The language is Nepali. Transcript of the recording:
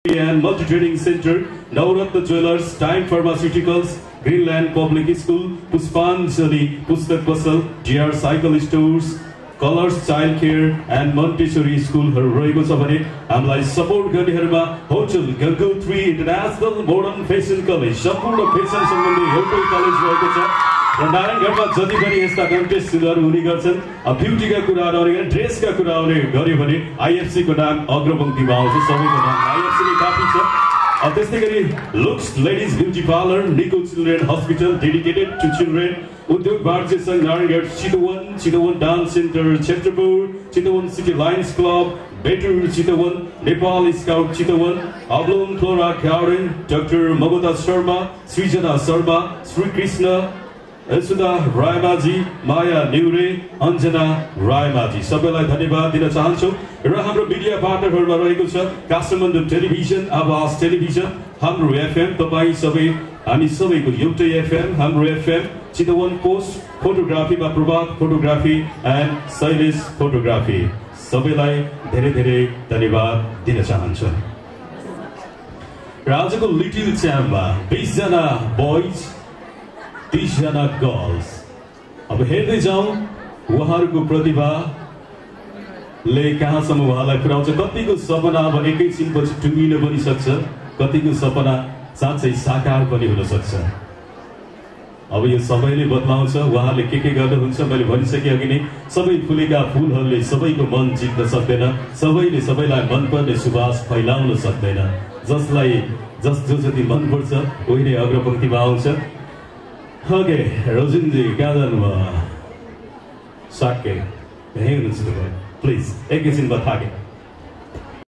and Multi-Trading Center, Navratna Jewelers, Time Pharmaceuticals, Greenland Public School, Puspanjali Pustak Pasal, DR Cycle Stores, Colors Child Care and Montessori School रहेको छ भने हामीलाई सपोर्ट गर्नेहरुमा होटल गगु 3 इन्टरनेशनल मोडर्न फेसन कलेज सम्पूर्ण फेसन सम्बन्धी होटल कलेज रहेको छ र नारायणगढमा जति पनि यस्ता कन्टेस्टहरु हुने गर्छन् ब्युटीका कुराहरु अनि ड्रेसका कुराहरु गर्यो भने आईएफसी को नाम अग्रपंक्तिमा आउँछ सबैको नाम आईएफसी ले काफी छ त्यस्तै गरी लुक्स लेडीज ब्युटी पार्लर निको children hospital dedicated to children उद्योग वाणिज्य संघ Narayangarh Chitwan dance centre Kshetrapur Chitwan city lions club better Chitwan Nepal scout Chitwan अब्लोन Flora Garden doctor Mamata Sharma Srijana Sharma Shri Krishna Sudha Raimajhi Maya Neure Anjana Raimajhi सबैलाई धन्यवाद दिन चाहन्छु र हाम्रो मिडिया पार्टनरहरुमा रहेको छ Kathmandu television Awaaz television Hamro FM तपाई सबै हामी सबैको एउटै एफएम हाम्रो एफएम चितवन पोस्ट फोटोग्राफीमा Prabhat photography and Shailesh photography सबैलाई धेरै धेरै धन्यवाद दिन चाहन्छु र आजको लिटिल च्याम्पमा 20 जना बोइज 30 जना गर्ल्स अब हेर्दै जाउँ उहाँहरूको प्रतिभाले कहाँसम्म उहाँलाई पुर्याउँछ कतिको सपना अब एकैछिनपछि टुङ्गिन पनि सक्छ कतिको सपना साँच्चै साकार पनि हुन सक्छ अब यो सबैले बदलाउँछ उहाँले के गर्नुहुन्छ मैले भनिसके अघि नै सबै फुलेका फूलहरूले सबैको मन जित्न सक्दैन सबैले सबैलाई मनपर्ने सुवास फैलाउन सक्दैन जसलाई जो जति मन पर्छ उही नै अग्रपंक्तिमा आउँछ ओके रोजिनजी कहाँ जानुभयो साके यहीँ हुनुहुन्छ तपाईँ प्लिज एकैछिनमा थाके